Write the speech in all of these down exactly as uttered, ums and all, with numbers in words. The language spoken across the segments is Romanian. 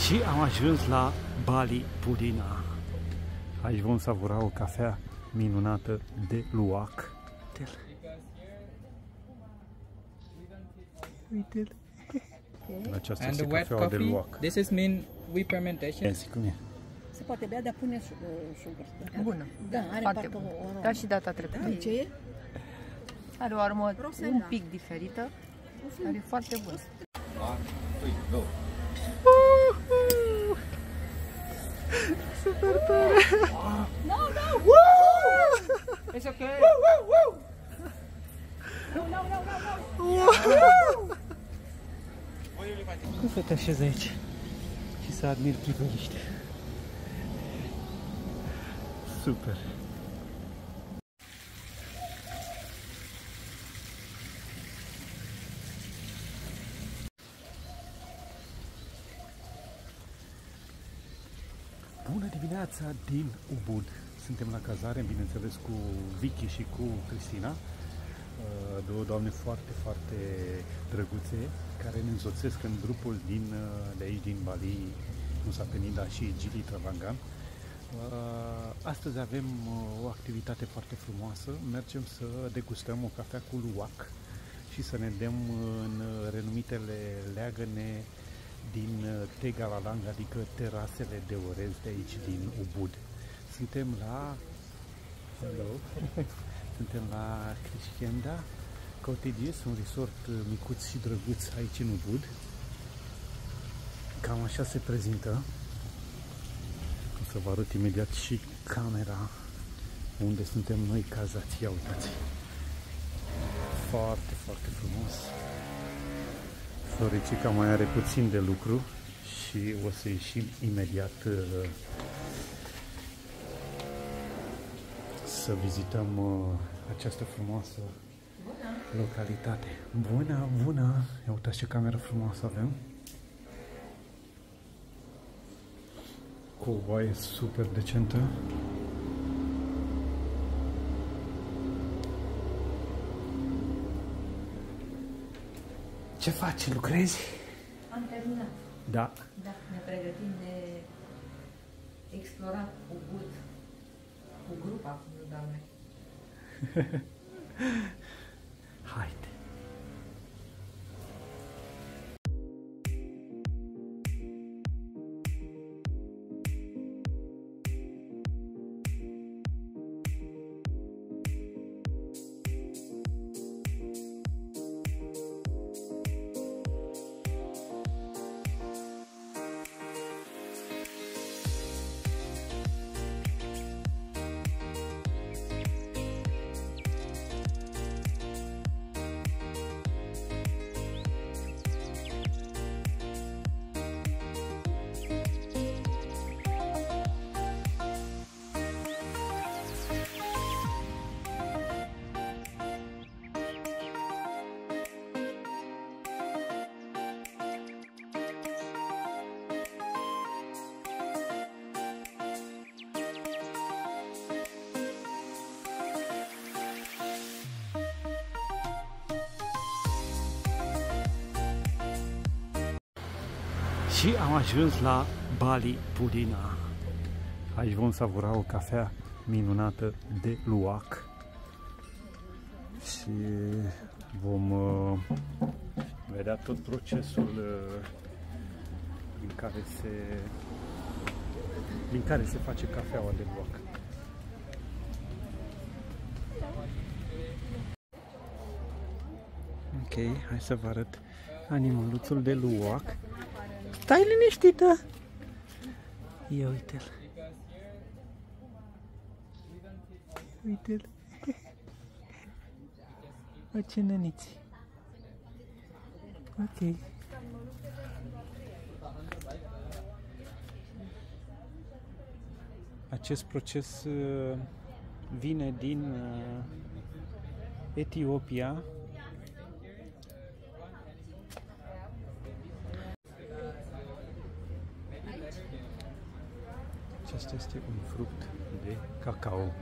Și am ajuns la Bali Pudina. Aici vom savura o cafea minunată de luac. Uite-l. Aceasta And este the wet cafeaua de coffee, luac. this is mean we fermentation. Ia zi cum e. Se poate bea, dar pune sugar. Bună. Da, are Foarte parcă bună. o aromă. Ca și data trecută. Da, ce e? Are o aromă Rosella. un pic diferită, dar e foarte bună. Super tare! No, no! It's okay. No, no, no, no, no! Cum să te așezi aici și să admiri chipăriște? Super! Bună dimineața din Ubud! Suntem la cazare, bineînțeles, cu Vicky și cu Cristina, două doamne foarte, foarte drăguțe, care ne însoțesc în grupul din, de aici, din Bali, Nusa Penida și Gili Travangan. Astăzi avem o activitate foarte frumoasă, mergem să degustăm o cafea cu luac și să ne dăm în renumitele leagăne din Tegalalang, adică terasele de orez de aici din Ubud. Suntem la Hello. Suntem la Krishkenda Cottages, un resort micuț și drăguț aici în Ubud. Cam așa se prezintă. O să vă arăt imediat și camera unde suntem noi cazați. Ia uitați! Foarte, foarte frumos. Floricica mai are puțin de lucru și o să ieșim imediat uh, să vizităm uh, această frumoasă localitate. Bună, bună! Ia uitați ce cameră frumoasă avem. Cu o baie super decentă. Ce faci? Lucrezi? Am terminat. Da. Da, ne pregătim de explorat Ubud cu grupa, nu doamne. Haide! Și am ajuns la Bali Pudina. Aici vom savura o cafea minunată de luac și vom uh, vedea tot procesul uh, din care se din care se face cafeaua de luac. Ok, hai să vă arăt animăluțul de luac. Stai liniștită! Ia uite-l! Uite-l! O, ce năniți! Ok. Acest proces uh, vine din uh, Etiopia. Acesta este un fruct de cacao.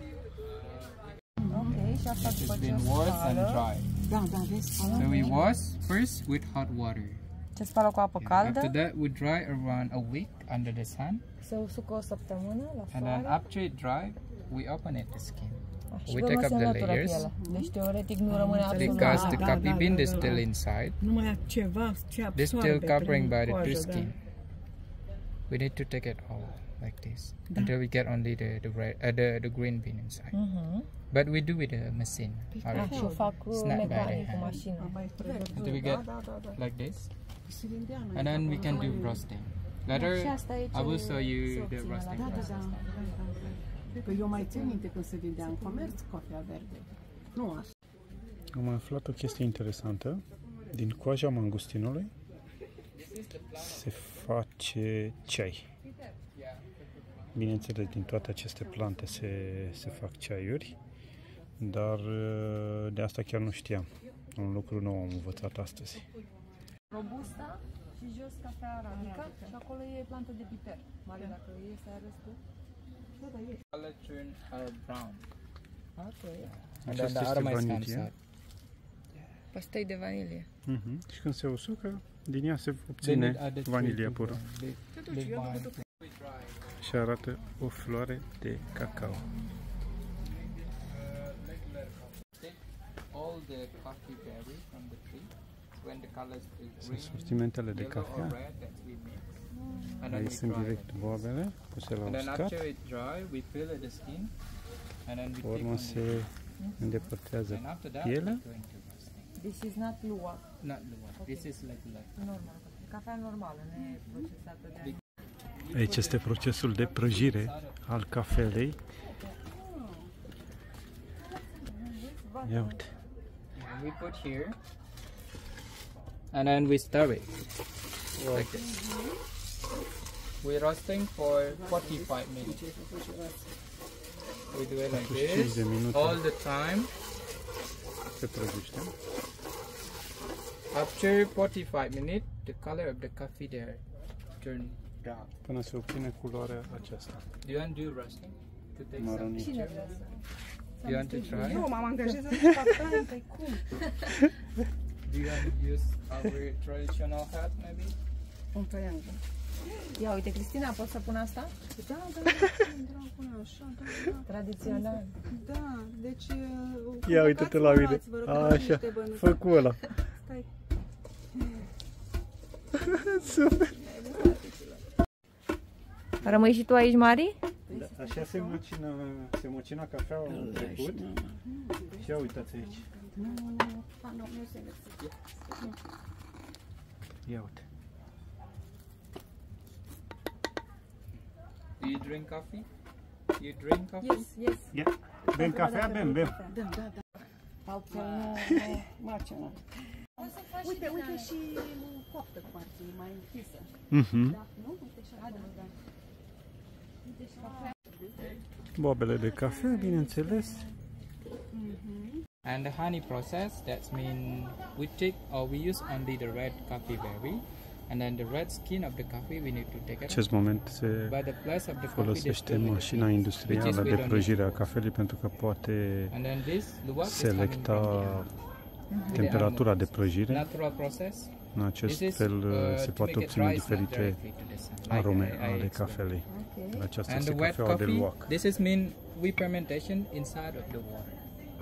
Ok, și asta după It's ce been o washed and spală. dried. Da, da, vezi? So we wash first with hot water. Se spală cu apă caldă. After that, we dry around a week under the sun. Se usucă o săptămână la And then soare. after it dry, we open it the skin. Și we pe take urmă up se the înlătură layers. pielea. Deci teoretic nu rămâne absolut Because nimic. the da, coffee da, bean da, is da, still da. inside. Numai ceva ce They're absorbe still covering prin by the coajă, true da. skin. We need to take it all like this Da. until we get only the the red, uh, the the green bean inside. Mhm. But we do with a machine. Da, already. și o fac uh, Snap by the mecanic cu hand. mașină. Until we get Da, da, da. like this, and then we can do roasting. Later, Și asta aici I will show se you the obține la roasting Da, da, process. da, da, da. Păi eu mai țin minte când se vindea în comerț cafea verde. Nu așa. Am aflat o chestie interesantă. Din coaja mangustinului se face ceai. Bineînțeles, din toate aceste plante se, se fac ceaiuri, dar de asta chiar nu știam. Un lucru nou am învățat astăzi. Robusta și jos cafea arabica și acolo e plantă de piper. Mare, dacă e să arăți tu. Color turn uh, brown, Ok. and then Aceasta the este aroma is vanilie. inside. Pastei de vanilie. Uh-huh. Și când se usucă, din ea se Then obține it added to vanilia it pură. the- the vine. Și arată o floare de cacao. Take all the coffee berry from the tree. When the colors is Sunt green, sortimentele de yellow or cafea. red that we mix, and then Aici we sunt dry direct it. boabele puse la And then uscat. after it dry, we peel it the skin, and then we Pe take urmă on se the îndepărtează and after that pielea. we go into roasting. This is not luwak. Not the one. This is like like Normal. Cafea normală, neprocesată de Aici este procesul de prăjire al cafelei. Ia uite. and we put here, and then we stir it like this. We're roasting for forty-five minutes. We do it like patruzeci și cinci de this minute all the time. se prăjește. After forty-five minutes, the color of the coffee there turn brown. Până se obține culoarea aceasta. Do you want to do roasting? To take some Maronie. picture? Do you want to try? Eu m-am angajat să fac trai, păi cum? Do you want to use our traditional hat maybe? Un triangul. Ia uite, Cristina, poți să pun asta? Da, da, da, da, până așa, da, da. Tradițional. Da, deci... Ia uite-te la mine. Așa, fă cu ăla. Stai. Super. Rămâi și tu aici, Mari? Așa se măcină, se măcina cafeaua în trecut. Și ia uitați aici. Nu, nu, nu, nu, nu se vede. Ia uite. Do you drink coffee? You drink coffee? Yes, yes. Ia. Bem cafea, bem, bem. Da, da, da. Altfel nu, nu, marcea. Uite, uite și coaptă partea, e mai închisă. Mhm. Da, nu? Uite și acolo, da. Boabele de cafea, bineînțeles. And the honey process, that means we take or we use only the red coffee berry, and then the red skin of the coffee we need to take În it out. acest moment se By the place of the coffee, they folosește still make mașina it. industrială de prăjire a cafelei pentru că poate And then this luwak is coming selecta from the temperatura de prăjire. natural process. În acest This is, fel uh, se to poate make it obține dry, it's not diferite directly to the sun, like arome I- I ale explained. cafelei. Ok. Aceasta And este the wet cafeaua de coffee, luac. this is mean we fermentation inside of the water.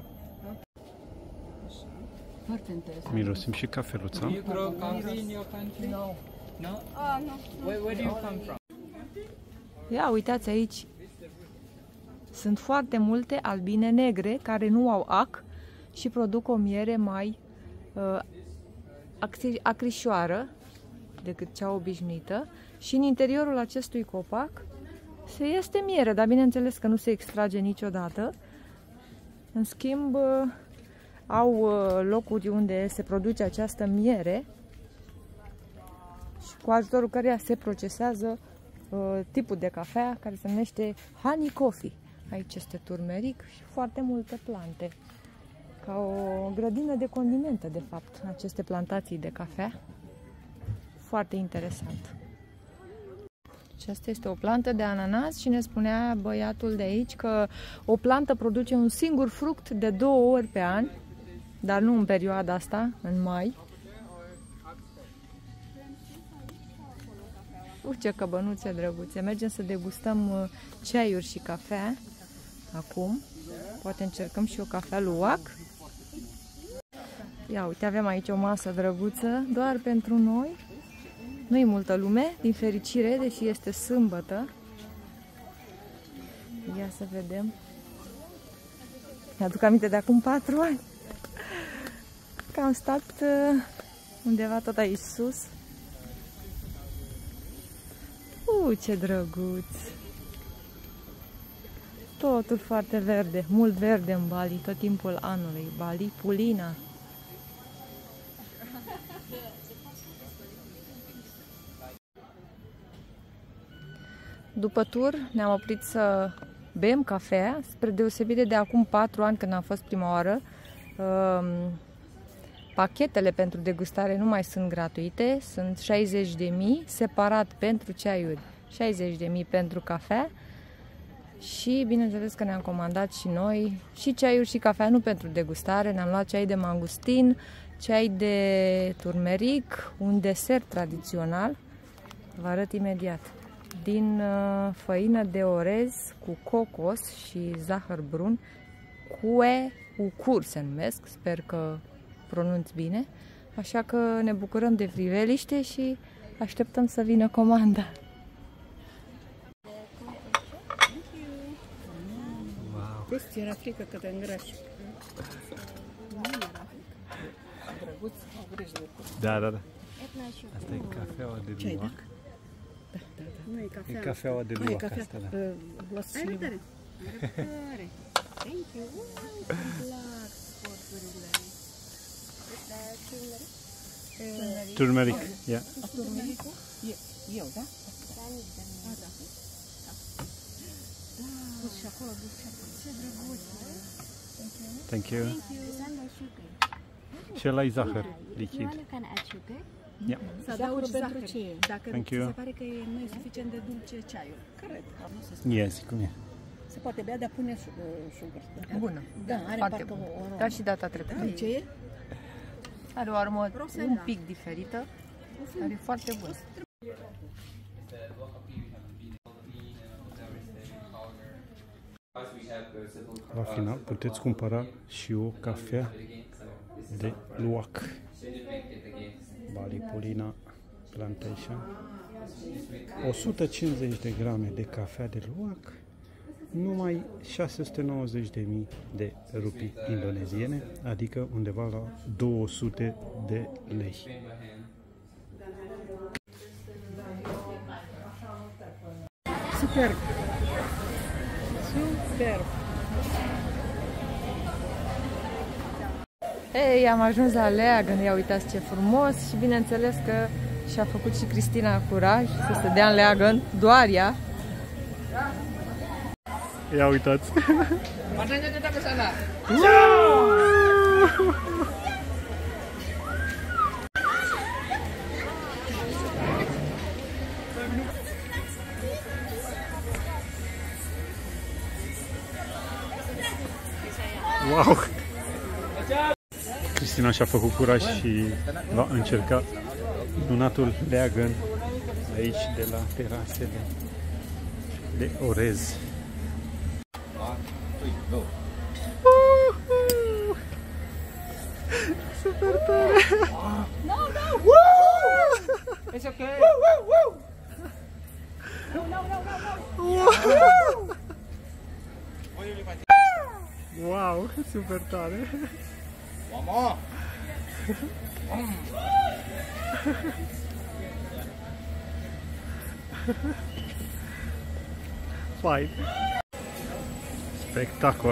Foarte interesant. Mirosim și cafeluța. Do you grow coffee in your country? No. No? Where, where do you come from? Ia uitați aici. Sunt foarte multe albine negre care nu au ac și produc o miere mai uh, acri- acrișoară decât cea obișnuită și în interiorul acestui copac se este miere, dar bineînțeles că nu se extrage niciodată. În schimb, uh, au uh, locuri unde se produce această miere și cu ajutorul căreia se procesează uh, tipul de cafea care se numește honey coffee. Aici este turmeric și foarte multe plante. Ca o grădină de condimente, de fapt, aceste plantații de cafea. Foarte interesant. Și asta este o plantă de ananas și ne spunea băiatul de aici că o plantă produce un singur fruct de două ori pe an, dar nu în perioada asta, în mai. Uh, ce căbănuțe drăguțe. Mergem să degustăm uh, ceaiuri și cafea. Acum. Poate încercăm și o cafea luac. Ia uite, avem aici o masă drăguță, doar pentru noi. Nu-i multă lume, din fericire, deși este sâmbătă. Ia să vedem. Mi-aduc aminte de acum patru ani. Că am stat uh, undeva tot aici sus. Uh, ce drăguț! Totul foarte verde, mult verde în Bali, tot timpul anului. Bali Pulina. După tur ne-am oprit să bem cafea, spre deosebire de acum patru ani când am fost prima oară. Pachetele pentru degustare nu mai sunt gratuite, sunt șaizeci de mii separat pentru ceaiuri, șaizeci de mii pentru cafea și bineînțeles că ne-am comandat și noi și ceaiuri și cafea, nu pentru degustare, ne-am luat ceai de mangustin, ceai de turmeric, un desert tradițional, vă arăt imediat, din făină de orez cu cocos și zahăr brun, cue ucur se numesc, sper că pronunț bine, așa că ne bucurăm de priveliște și așteptăm să vină comanda. Wow. Deci era frică că te îngrași. Drăguț, au grijă de cură. Da, da, da. Asta e cafeaua de luac. Da, da, da. Nu e cafea. E cafeaua de luac asta, da. Ai răbdare. Ai răbdare. Thank you. Plac sporturile. Turmeric, yeah. Turmericul? Eu, da? Da, da. Pus și acolo, ce drăguț. Thank you. Și ăla e zahăr lichid. Yeah. Să adaugi pentru ce? Dacă Thank ți you. se pare că nu e suficient de dulce ceaiul. Cred. Yes, cum e? Se poate bea, dar pune sugar. Bună. Da, are Foarte parcă bună. o aromă. Ca și data trecută. Dulce e? Are o aromă Rosella. un pic diferită, dar e foarte bună. La final puteți cumpăra și o cafea de luac. Bali Pulina Plantation. o sută cincizeci de grame de cafea de luac, numai șase sute nouăzeci de mii de rupii indoneziene, adică undeva la două sute de lei. Superb. Superb. Ei, am ajuns la Leagăn, ia uitați ce frumos și bineînțeles că și-a făcut și Cristina curaj să se dea în Leagăn, doar ea. Ia uitați! Matanya kita ke sana. Wow! Cristina și-a făcut curaj și va încerca minunatul Leagăn aici de la terasele de orez. Super tare! No, no! Woo! It's okay. Woo, woo, woo! No, no, no, no, no! Wow, super tare! Mama! Fain! Spectacol!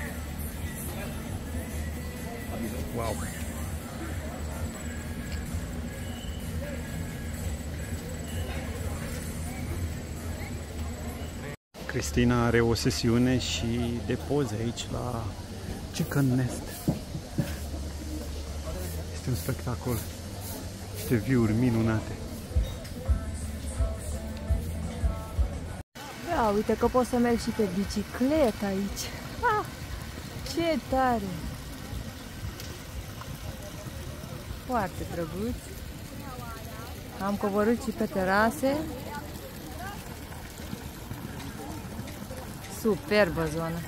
Wow! Cristina are o sesiune și de poze aici la Chicken Nest. Este un spectacol, niște view-uri minunate. Da, uite că poți să mergi și pe bicicletă aici. Ah, ce tare! Foarte drăguț. Am coborât și pe terase Superbă zonă.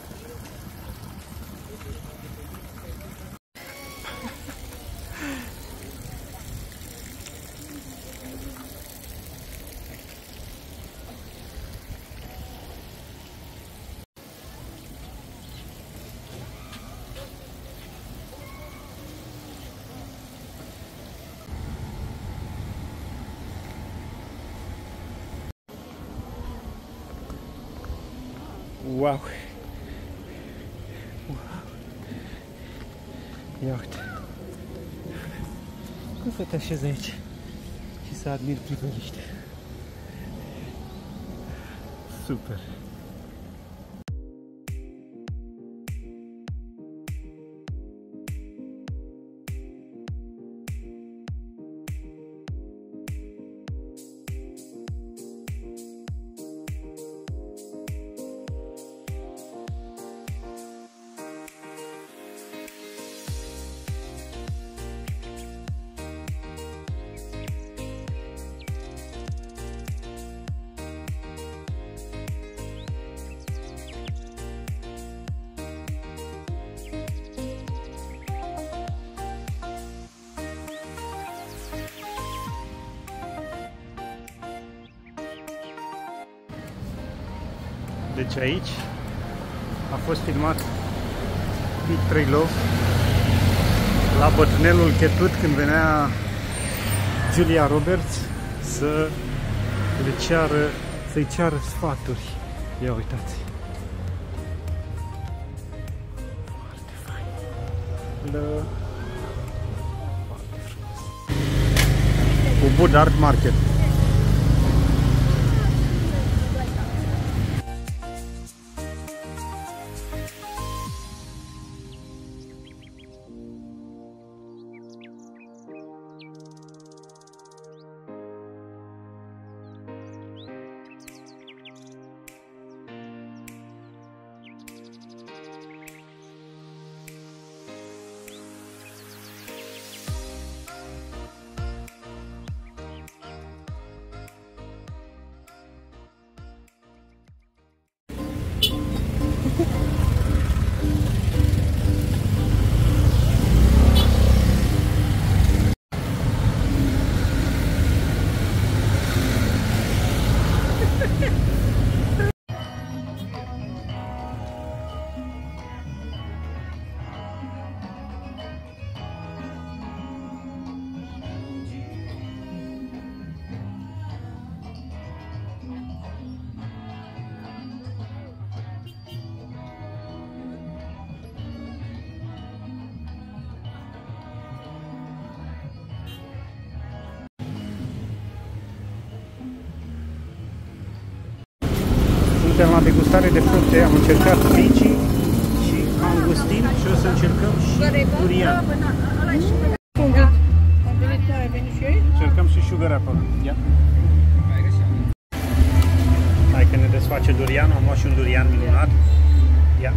Wow! Wow! Ia uite! Cum să te așezi aici și să admiri priveliște? Super! Deci aici a fost filmat Big trei Love la bătrânelul Chetut când venea Julia Roberts să le ceară, să-i ceară sfaturi. Ia uitați! Foarte fain! Le... Foarte frumos! Ubud Art Market. Suntem la degustare de fructe, am încercat lychee și mangustin și o să încercăm și durian. Încercăm și sugar apple. Ia. Hai că ne desface durianul, am luat și un durian minunat. Ia.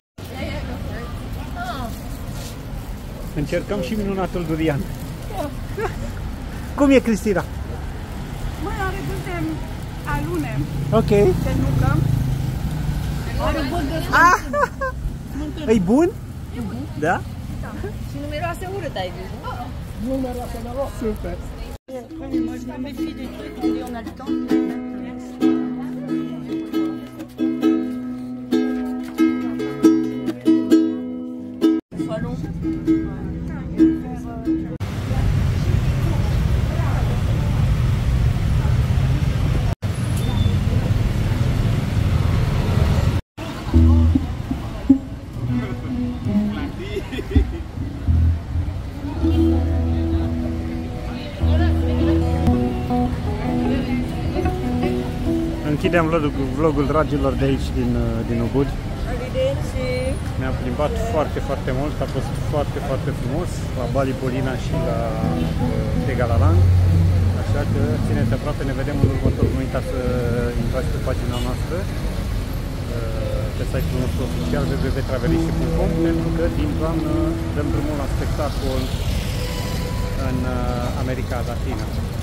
Încercăm și minunatul durian. Cum e, Cristina? Mai are putem alune. Ok. Să nucăm. Are ah! E bun? E bun. Da? Da. Și nu miroase urât, ai văzut? Nu miroase deloc. Super. Moi, je me méfie des trucs, on dit on a le temps. Soit long. Închidem vlogul, vlogul dragilor de aici din, din Ubud. Ne-am plimbat foarte, foarte mult, a fost foarte, foarte frumos la Bali Polina și la Tegalalang. Așa că țineți aproape, ne vedem în următorul. Nu uitați să intrați pe pagina noastră, pe site-ul nostru oficial w w w punct traveliști punct com, pentru că din toamnă dăm drumul la spectacol în America Latină.